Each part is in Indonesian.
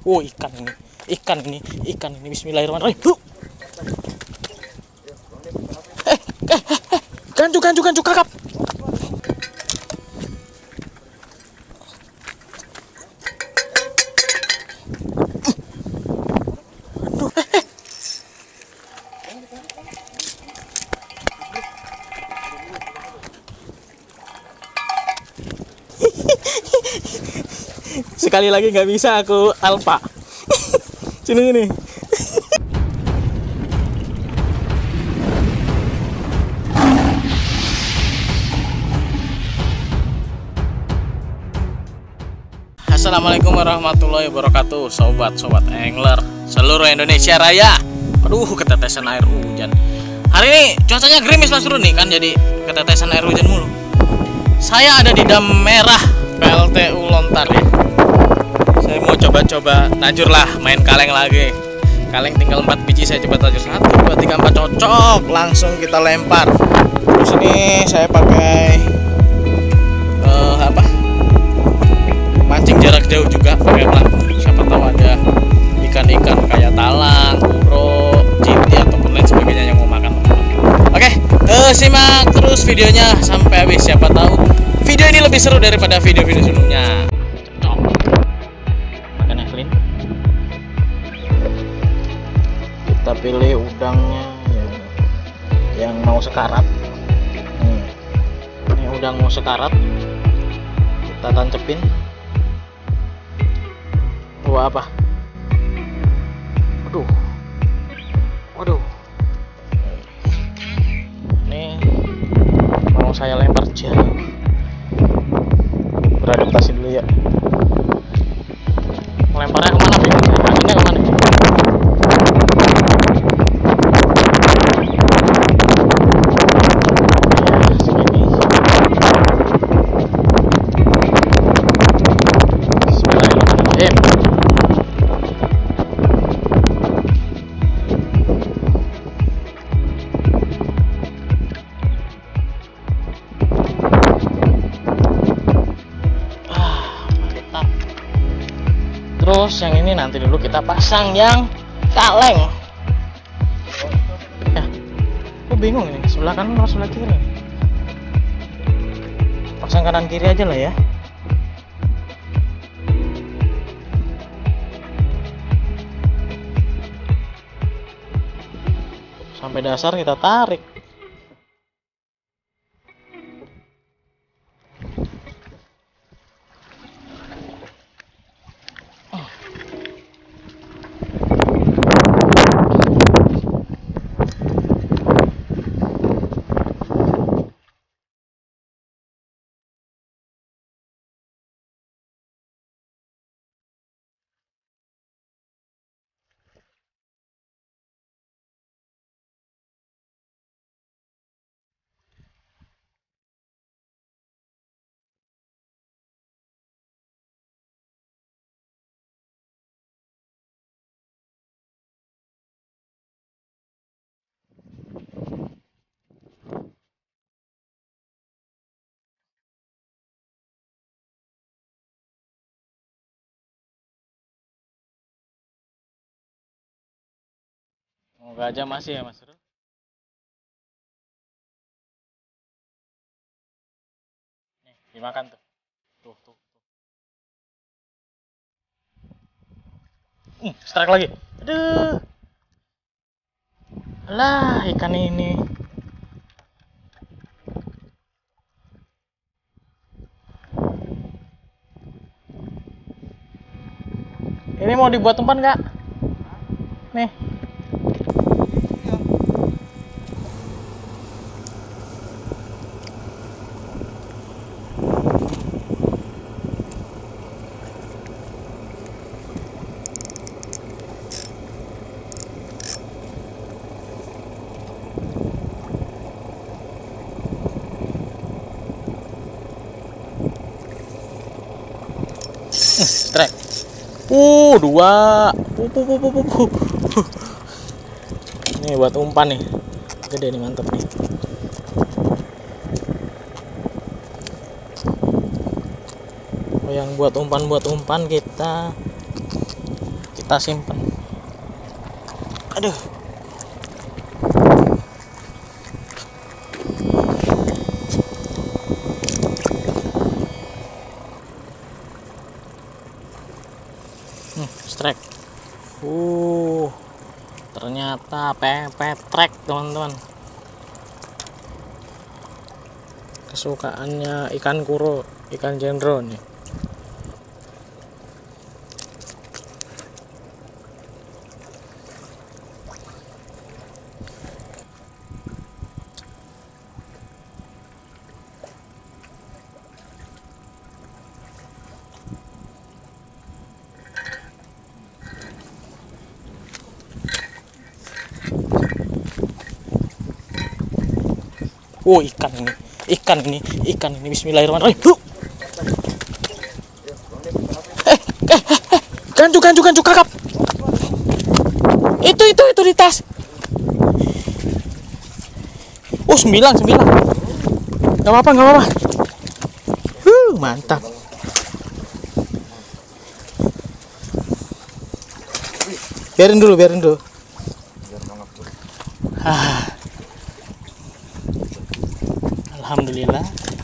Oh, ikan ini. Bismillahirrahmanirrahim. Gancu kakap. Sekali lagi nggak bisa aku alpa. Sini. Assalamualaikum warahmatullahi wabarakatuh, sobat angler seluruh Indonesia Raya. Aduh, ketetesan air hujan. Hari ini cuacanya gerimis Mas Bro nih kan, jadi ketetesan air hujan mulu. Saya ada di dam merah PLTU Lontar ya. Saya mau coba-coba tajur lah, main kaleng lagi. Kaleng tinggal 4 biji, saya coba tajur 1, 2, 3, 4 cocok, langsung kita lempar. Terus ini saya pakai mancing jarak jauh juga pakai pelampung. Siapa tahu ada ikan-ikan kayak talang, uro, cinti ataupun lain sebagainya yang mau makan. Oke, simak terus videonya sampai habis. Siapa tahu video ini lebih seru daripada video-video sebelumnya. Kita pilih udangnya yang mau sekarat. Ini udang mau sekarat, kita tancepin. Wah, apa? Waduh. Ini mau saya lempar jauh. Beradaptasi dulu ya. Lemparnya kemana, Bik? Kakinya kemana? Terus yang ini nanti dulu kita pasang yang kaleng. Ya, aku bingung ini sebelah kanan atau sebelah kiri. Pasang kanan kiri aja lah ya. Sampai dasar kita tarik. Semoga aja masih ya Mas Bro. Nih, dimakan tuh. Tuh. Strike lagi. Aduh. Lah, ikan ini. Ini mau dibuat umpan nggak? Nih. Strike. 2. Ini buat umpan nih. Gede nih, mantap nih. Yang buat umpan kita kita simpen. Aduh. Strike. Ternyata pepetrek, teman-teman. Kesukaannya ikan kuro, ikan jendro nih. Oh, ikan ini bismillahirrahmanirrahim. Gancu kakap. Itu di tas. Oh, 9. Gak apa-apa. Mantap. Biarin dulu. Alhamdulillah.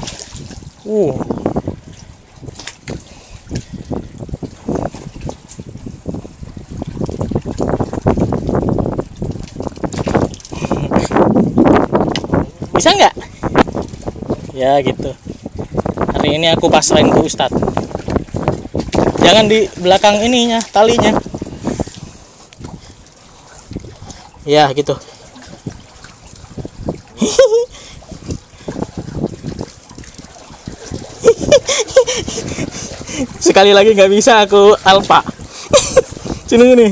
Bisa nggak? Ya gitu. Hari ini aku pasrahin ke Ustadz. Jangan di belakang ininya, talinya. Ya gitu. Sekali lagi nggak bisa aku alfa. Sini.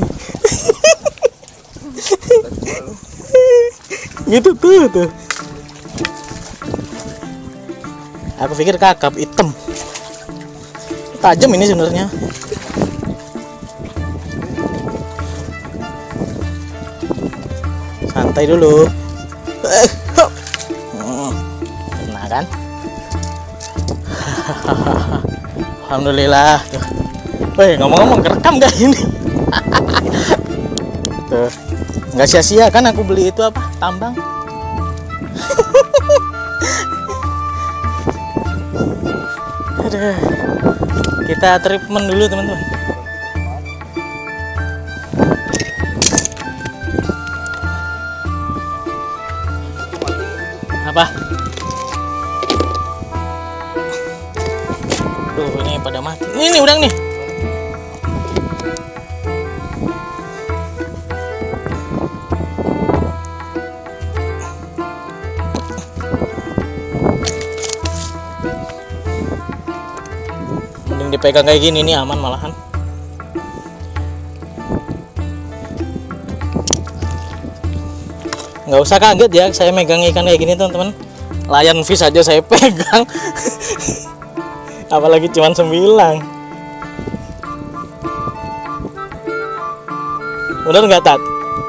Gitu tuh. Aku pikir kakap hitam. Tajam ini sebenarnya. Santai dulu. Kena kan? Alhamdulillah. Woi, ngomong-ngomong kerekam gak ini? Tuh, nggak sia-sia kan aku beli itu apa? Tambang. Aduh. Kita treatment dulu, teman-teman. Apa? Tuh, ini pada mati. Ini udang nih. Mending dipegang kayak gini nih, aman malahan. Nggak usah kaget ya, saya megang ikan kayak gini teman-teman. Lion fish aja saya pegang. Apalagi cuman 9. Bener nggak, Tat?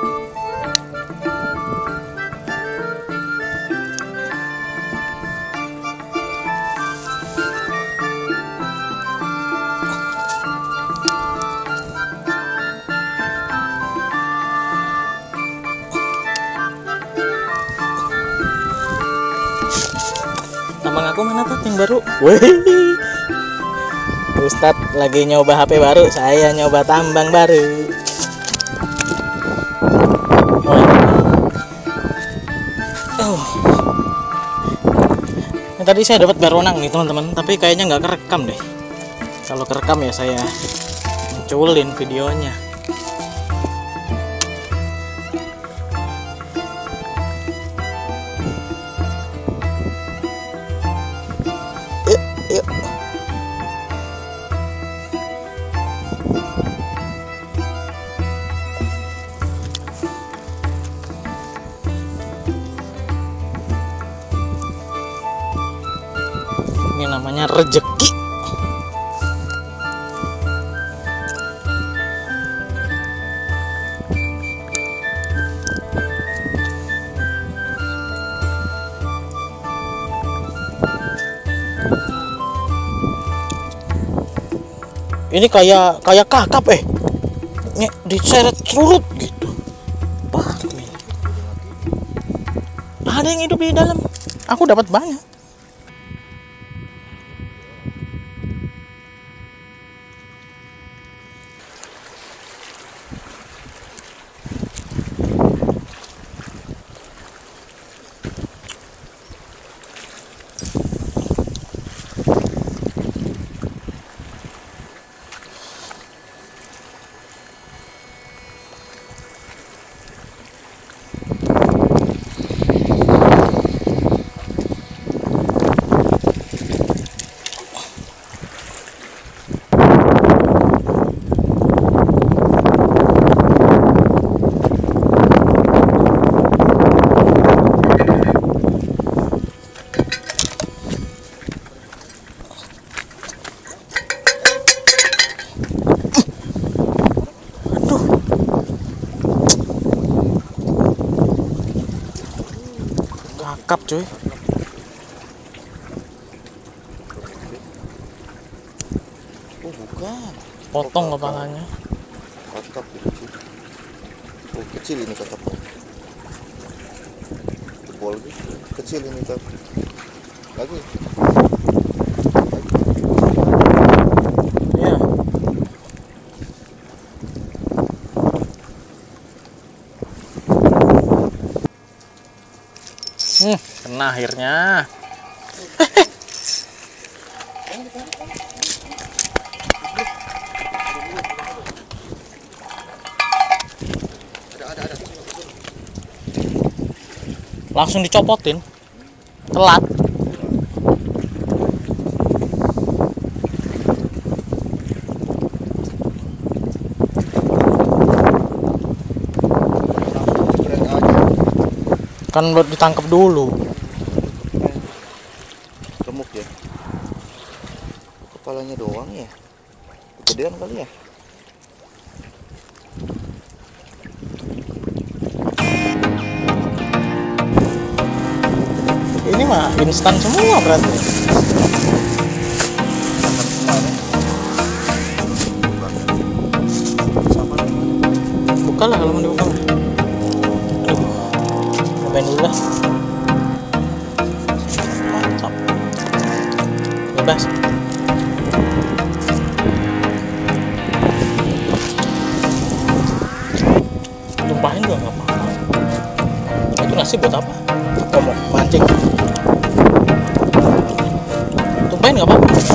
Tambang aku mana, Tat, yang baru? Wih. Ustadz lagi nyoba HP baru, saya nyoba tambang baru. Ini tadi saya dapat beronang nih teman-teman, tapi kayaknya nggak kerekam deh. Kalau kerekam ya saya munculin videonya. Yuk. Ini namanya rezeki. Ini kayak kakap diseret surut gitu. Wah, ada yang hidup di dalam. Aku dapat banyak. Kakap cuy. Oh bukan, Potong kepalanya. kakap kecil. Oh kecil ini kakapnya. Jebol gitu. Kecil ini tapi. Lagi. Iya. Kena akhirnya. Langsung dicopotin. Telat. Kan buat ditangkap dulu. Remuk ya. Kepalanya doang ya. Kegedean kali ya. Ini mah instan semua berarti. Buka lah kalau mau dibuka. Aduh, cobain dulu lah. Mantap. Bebas. Tumpahin juga nggak apa-apa. Itu nasi buat apa? Ngomong mancing. Tumpahin nggak apa-apa.